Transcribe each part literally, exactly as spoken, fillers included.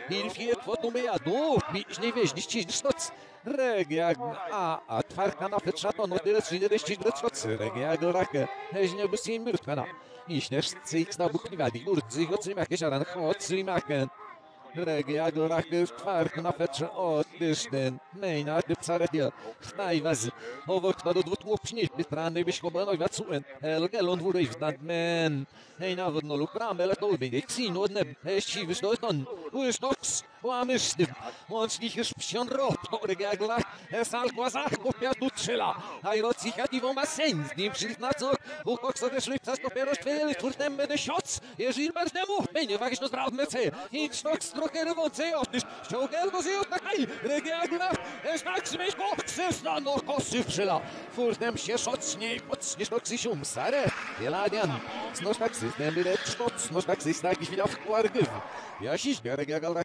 Il fietvo numeado, mici ne vezi nici cinci ștoți. Regeag, a, a tvarka na feczato, no tyle trzydzieści sztocy. Regeag, rakę, heź nie busim myrtkana. Iś nie szcyk na bukniwadi, urcy, hocy jakieś aran, hocy maken. Regeag, rakę, twarka na fecza, o, dyszten. Mejna, dypcaretia, snajwaz. Owok na do dwóch łopśni, bystrany byś chobano wacuen. Elgelon wurej wzdant men. Hej, nawet no luk bramele dolby, nie cin od neb, heś ci wysztoton. Uż toks, łamyszty. Łącznik już psion rop, regeag, es algo azach, kopia tu trzela. A i roci chativo ma sen, z nim przyjść na co, u koksa też rypca stopiero szpeli, twórtem będę sioc, jeżir bezdemu, będzie wagiś no zdrawne ce, idź tok stroke rewonce, otysz, ściągel go zjot na kaj, regeagla, es tak smyś go, sesna no kosy wszela. Twórtem się szocniej, pocniesz toksy sium, sare, jeladian, snosz tak system, byle cztoc, snosz tak system, jakiś widał w kwargyw. Ja siś, regeagla.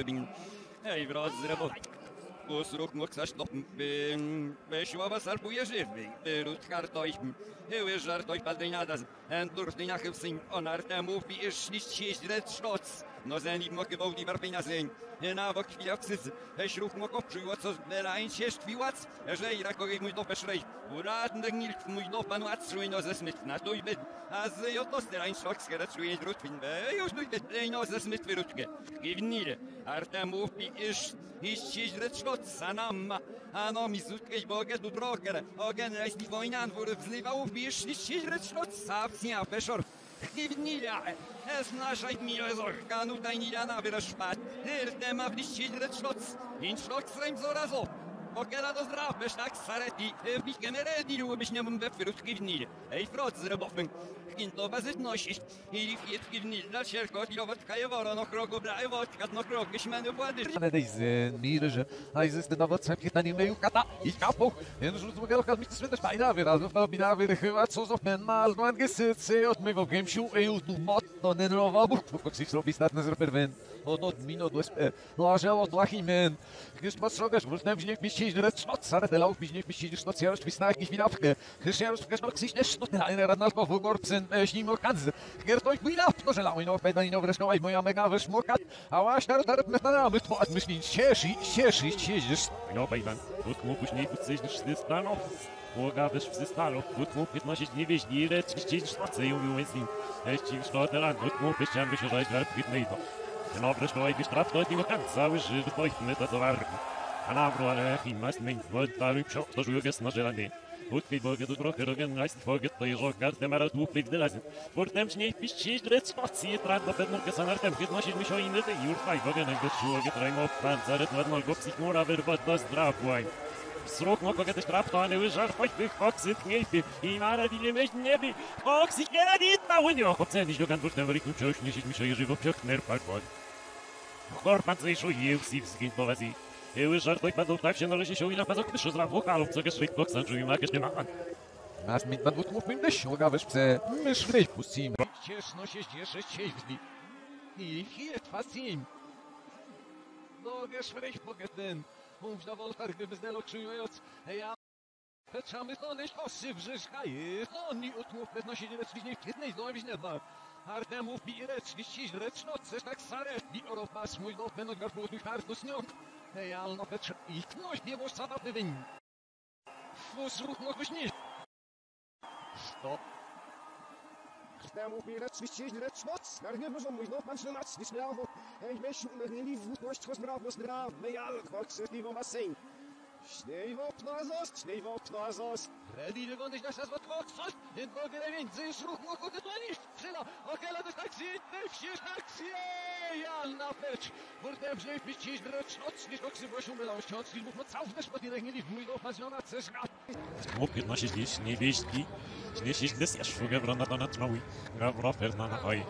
Hej, wrot z roboty. Usruk mógł stoppen, bin, beschwaba salpuje żywy, rut hartoj, hyły żartoj padejnadas, en durfty nachywsyn, on artemów i iż nicht red sztoc, no zenit moky wołdi barpina zeń, na wok chwilawcycy, eśruk moko przyło, co zbelań się sztwiłac, że i rakowej mój dopę szrej, uradny gnilk mój dopan łatszuj no ze smyt na tuj byd, a z joto sterań szok skierat czuje drutwin, be, już tuj byd, no ze smyt wyrutkę, giwnile, artemów i iż nicht red sztoc, sanamma, ano mi zutkej bogę tu trochę, ogen reis ni wojnan, wór wzliwał, bisz nicht red sztoc, sapsnia, peszor, giwnile, es naszaj mile zorka, nu tajnila na wyraszpat, hirtem a nicht red sztoc, in sztoc reim zorazo. Okela do zdraw, byś tak sareti, w mich gemeredi, byś nie mógł wyrutki w nil. Ej, frot zrobowym, kinto bazet nosisz, i fietki w nil, dla sierko, kilowatka je woro, no kroku braj, wodka, no krok, gśmeny władysz. Ale deze mirze, a jest na wocem pytanie meju kata i kapu. En rzuc mogę lokal mi swędać fajna wyrazu, to bina wyrychyła, co zo pen mal, no angesycy, odmywał gęsiu, ej, tu motno, nenrowa, bo koksis robi statne z reperwen. Ono mino do sp, no a żelo to achimen. Gdyż postrogasz, wróżnem wzięć miścić red sznoc, ale te lauk miścić miścić sznoc, ja już pisna jakiś winawkę. Gdyż ja już pokaż no ksiś też sznoc, ale radnalko w gorpsyn, śnim orkanzy. Giertoj winawk, to żelał i no peda i no wreszcie moja mega wyszmokat, a łaś dar dar metana, my to myśli, cieszy, cieszy, siedzisz. No bejban, тут mógł nie kucyć niż ty stanął. Płogawisz w stalo, тут mógł piętnosić nie wieś, nie red, ścić sznocy i mówił z nim. Eści w sznotelan, тут mógł chciałem wysiadać żart pitnej to. No wreszcie jakiś traf to nie kan cały żywy pojchmy to zawarki. A na wroale chimas mein woltalu pszo to żuje na żelanie. Utki bogie do trochę rogen rast foget to jeżo każdy mara tu plik delazy. Portem nie piszcie drec spacji trad do pewno kesanartem piętnosić mi się inny i już faj bogie na gościu ogie trajmo pan zaret ładno go psychmura wyrwać do zdrawłań. Srok no kogo też traf to ale wyżar choćby koksyt niepie i mara dile meś niebie. Koksyt nie radit na łynio. Ocenić do gandusz na wyriku czoś niesić mi się żywo psiokner pakwoń. Korpan zejszu jełsi wzgiń powazi. Eły żartoj padł tak się należy się i na pazok wyszło z ram wokalów, co geszczyk koksan czuję ma nie ma. Masz mi pan wódków mym deś, łogawisz pse, mysz wryj pustim. Cieszno się ździesze ścieździ. I hiet fasim. No gesz wryj pogetyn. Mów na wolkach, gdyby zdelo czując, ja... Peczamy to neś kosy wrzyszka jest. No oni utłów pewności nie lecz nie w jednej zdoławić nie ma. Artemów bi recz, liścić recz, no coś tak sare. Bi orow pas mój no będą garbu tych hartu sniok. Hej, ale no pecz i knoś nie może sada pewien. Fus ruch mogłeś nie. Stop. Artemów bi recz, liścić recz, noc. Garnie bożą mój no pan ślemac, nie śmiało. Hej, weź nie w wódność, chos braw, no zdraw. Hej, ale kwaks, nie w basen. Schnee wo Pnazos, Schnee wo Pnazos. Ready to go nicht das was Fox, in Folge der Wind, sie schruch noch gut nicht. Schiller, okay, das Taxi, nicht Taxi. Ja, na fetch. Wurde im Schnee bis ciś dreć, noc, nie koksy bo się mylał, ściąc, nie mów całfnesz, bo nie nie mój do pasjona cesga. Mógł piętnosić dziś nie wieśki, śniesić dys aż szugę brona to na trnowi, gawro ferna na hoj.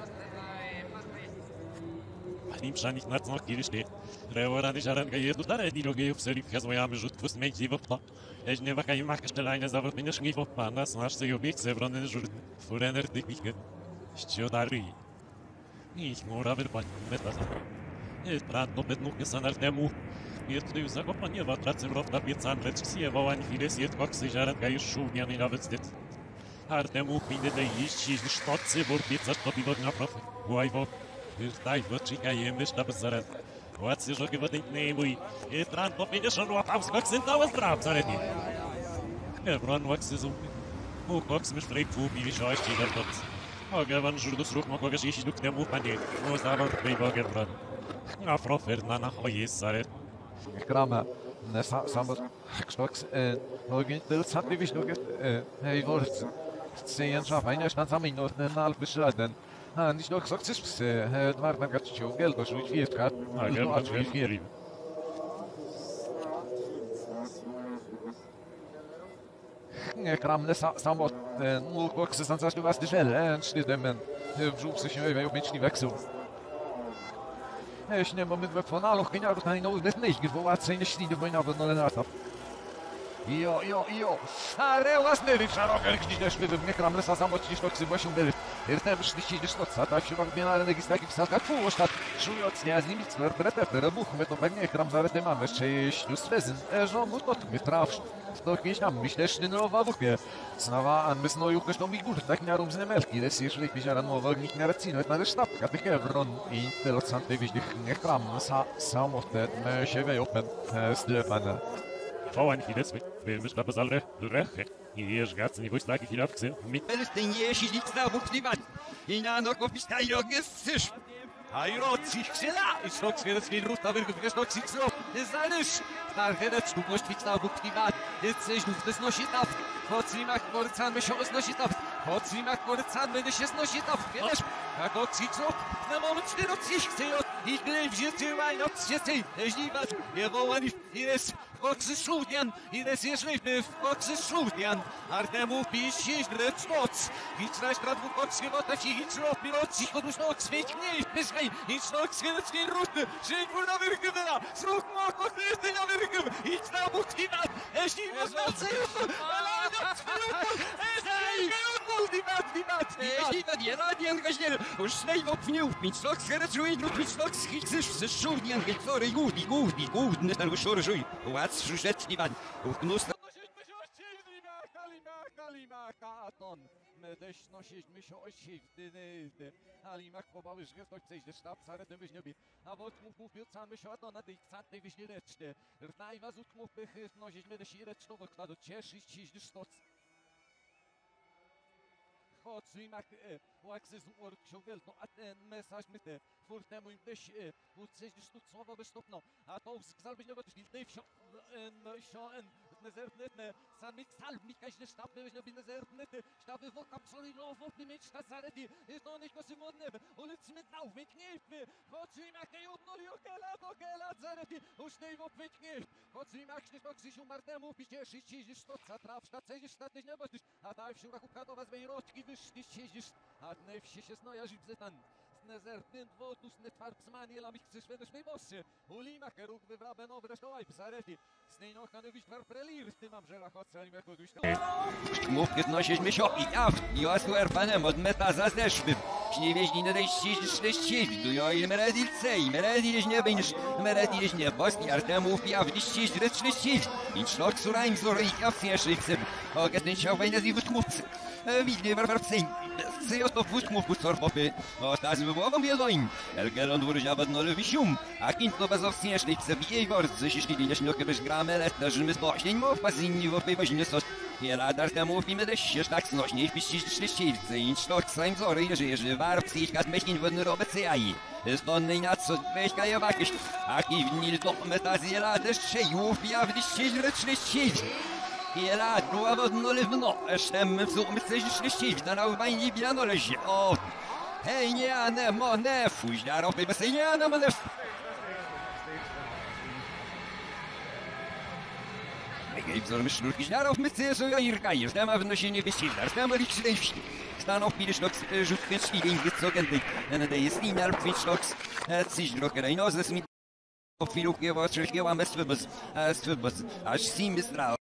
Nim przanik na cnok kiedyś nie. Reorany żaranka jedu dalej drogie w serii wchazujemy rzut w smęci w pla. Eś nie wakaj mach szczelajne zawód mnie szli w pana, znasz sobie obiekcje brony żurt. Furener tych pichę. Ściodary. Ich mura wyrpać metasa. Jest pradno bednuch sanar temu. Jest tu zakopanie w atracy wrota piecan, lecz siewołań chwilę jest koksy żaranka już szumniany nawet zdyt. Artemu pinny dej iść sztocy, wór pieca to piwo na profy. Łajwo. Daj, bo czekajemy, sztab zaraz. What's your give a think name? We it ran to finish on what house cooks in our straps already. Everyone works is who cooks me straight food, be shy, she got it. Ogevan should the stroke, Mogosh, she looked them up and it was our paper get run. Afro Fernana, oh yes, sorry. Krama, samen straks nog in de stad wie nog hij wordt zijn schaf een stand samen nog een half beschrijden. En is nog gezegd is het maar dan gaat je geld was zoiets vier gaat. Ah, geld was zoiets vier. Kram les samen nog box is dan zelfs was de wel en stond men zoekt zich even op mensen wechsel. Ich nehme mit weg von Aloch, genau, das kann ich noch nicht gewollt sein, ich stehe bei einer neuen Art. Jo, jo, jo. Ale was nie wiem, szarok, gdzieś też by mnie kram lesa samotnie sztok się właśnie byli. Jestem szliście do sztoca, tak się wam na regis takich salkach fuło sztat. Szując nie z nimi cwer pretefer, buchmy to pewnie kram zaraz nie mamy, cześć już swezyn. Eżo, mu to mi trafsz. To kiedyś tam myślesz, że nowa wuchie. Snawa, an my snoju kosztą mi gór, tak nie rum z nemelki, les jeżeli piziara nowa, nikt nie racino, na też sztabka, tych evron i tyle santy wiźnych nie kram, sa, samotne, me się wejopen, Stefana. Fauern vieles mit, wir müssen aber alle reche. Hier ist ganz nicht, wo ich sage, ich habe gesehen, mit. Wenn es denn je ist, liegt da wuchs niemand. In einer Kopf ist kein Jogges. Heirat sich schneller. Ich schloss mir das Lied runter, wenn du schloss sich so. Das ist alles. Da redet du, musst mit da wuchs niemand. Jetzt ist das noch nicht auf. Hat sie macht nur Zahn, mich schon ist noch nicht auf. Hat sie macht nur Zahn, wenn ich es noch nicht auf. Da Gott sich so. Na Moment, steht und sich sehen. Ich will jetzt hier ein Obsession. Ich liebe es. Wir wollen nicht. Hier ist Fox's Schuldian. Hier ist hier schlecht. Fox's Schuldian. Artemu piszesz lecz I trzeba grać w Foxie, bo tak się nic robi. Roci, bo już noc świetnie. Bez gej. I noc świetnie świetnie ruty. Żyj kur na wyrkywela. Srok moko kryty na wyrkyw. I trzeba buktina. Jeśli was nocy. Ale nie spróbuj. Jeśli to nie radien gaźniel. Już snaj opnił. Mit stok skerczuj. Mit stok schiczysz. Ze szuldian. Geltory gudi, gudi, gudi. Nie tam szorżuj. Łac przyszedł pan. Uknus Katon, medeś nosić myśl osić, dyny, ali mak pobawisz gestok przejść do sztab, sare tym wyźniobie, a wot mów mów sam myśl o to na tej cantej wyźnie reczne, rtaj was ut mów bych nosić medeś i recznowo kładu cieszyć ci do sztoc. Chodź, i mak, łakse z uor ksiągel, no a ten mesaż my te, furtemu im też, uczyć do sztuc słowa wystupno, a to wskazal byś nie gotoś, wiltej wsio, wsio, nezerpnetne, sam mit salb, mit każdy sztab, byś nie bin nezerpnetne, sztaby w okapsoli, no w opie mieć ta zaredi, jest to nicht kosy modne, ulic mit nauf, mit kniepy, chodź, i mak, ej, odnoli okela, okela, zaredi, už tej w opie kniep, chodź, i mak, nie sztok sich umartemu, picie, szyci, że sztoca, traf, sztat, sejdziesz, sztat, nie boczysz, a daj w siurach układowa z wejroczki, wyszliś, siedzisz, a dnej wsi się snoja, żyb zetan. Nezerpnend votus net farpsmani la mich zwischen zwei Bosse. Ulima keruk wybraben over stoaj psareti. Snejno kan wyjść war prelir z tym mam żela chodź jak go duś. Mów piętnaście miesiąc i ja i ostu erpanem od meta zazdeszmy. Śniewiedźni na tej ścieżce szleścieć, do ja i meredil cej, meredil nie będziesz, meredil nie bosni, artemów ja w liście źle szleścieć. I szlok suraim zoro i ja w cięższych seb. Ogat ten siał wejna z ich mówcy. Widnie war farpseń. Sejot to wódź mów pustor popy. O tas wywołam wieloim. Elgelon wróżia badno lewisium. A kinto bezów cięższych seb jej wort. Ześli nie śniok bez gramy, let na żymy zbośnień mów pazinni w opej weźmie sos. Jela dar temu pimy deszcz tak znośnie wpiścić szleścielcy. I szlok suraim zory i żyje warpcy i kat meśnin wodny robec jaj. Stąd na co weźka je wakiś. Aki w nil to metazjela deszcze jów ja w liście źle szleścielcy. Jela, była wodno lewno,esztem w złom chcesz szleścić, na rałbajni biano leży. O, hej, nie, a ne, mo, ne, fuj, na ropy, bez nie, a ne, mo, ne. Megej wzor myślurki, na rop, my chcesz, o, i rkajesz, tam a wnosi nie wyścignasz, tam a liczy tej wsi. Stanął pilisz loks, rzut wyszli, nie co gędej, na tej jest linia, lub wicz loks, coś drogę rejnozes mi, po chwilu kiewa, trzech kieła, mes wybaz, a swybaz, aż sim jest rał.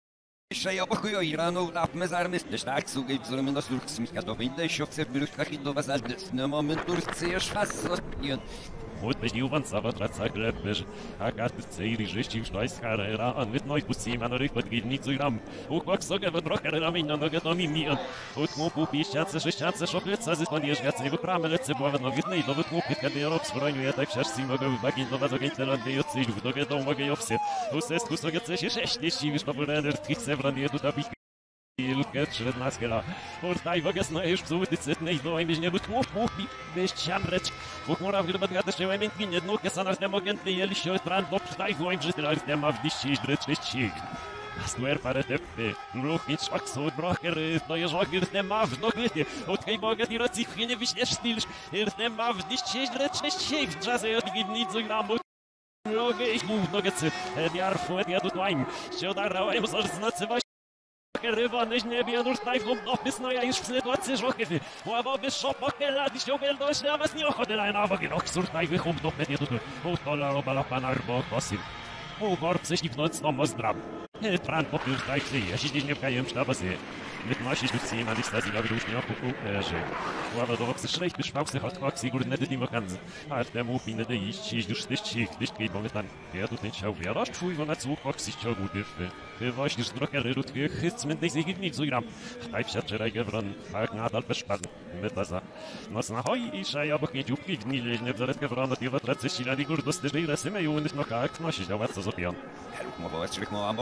Ще я похую Ирану на мезармистиш, так сугай взорами на сурк сміка до війни, що це в брюшках і до вас аж на момент Турції аж вас сотнін. Вот бежил ван сава траца греббеж. А как ты цейри жещи штайс харера, а mit neu pussi man рык подгид не цуйрам. Ух, как сога в дрокер рами на нога то мимиан. Вот му пу пищаться, шещаться, шоклеца, здесь план ежгаца, его прамелеце, бува но видны, но вот му пит кадерок сбройню, я так шаш си могу вагин, но вас огень телан дает цилю, в доге дом могу ёпсе. Усест кусогеце, шеш, дещи, виш популярер, тхих севран, еду табих. Ilket szred na skela. Portaj wagas na iż psuty cytnej do imię nie być mów mów byś chamreć. Ukmora w grubę gada się element winie dno kesanar nie mogę ty jeli się tran do pstaj w oim żytel ale ma w dziś dreć wyścig. Stuer parę tepy. Mruch nic szwak sud broker to jest ogir nie ma w noglity. Od tej mogę ty racji nie wyśniesz stylsz. Ir nie ma w dziś dreć wyścig. Drzazę od gibnicy gramu. Mogę ich mów nogecy. Ediarfu ediadu twain. Się darałem zaznacywać. Ryba nie wiem, już najpierw opisno ja już w sytuacji żokiwy. Ława wyszopa keladi się oglądać na was nie ochotę na wagi. Och, sur najwychum do mnie tu. Utola robala panarbo kosim. U gorcy śniwnąc no mozdram. Tran popiór tak się jeśli nie wkajem sztabasy. Mitnosić już sie man ist das ja wieder nicht auf Uerze. Ława do obcy schlecht beschwauchse hat Quack sigur nicht die Mokanz. Hat der Mupine der ich ich już nicht schick, nicht geht momentan. Wer tut nicht schau wer das twój go na zu Quack sich schon gut dürfe. Ty właśnie zdrokery rut wie chyc mit nicht sich nicht so gram. Hab się wczoraj gewron, tak nadal bespann. Mit das. Nos na hoj i szaj obok nie dziupki gnili, nie wzaret gewron od jego tracy sila die gurdo styży i resy meju nicht noch jak nosić, a was co zopion. Mowa, was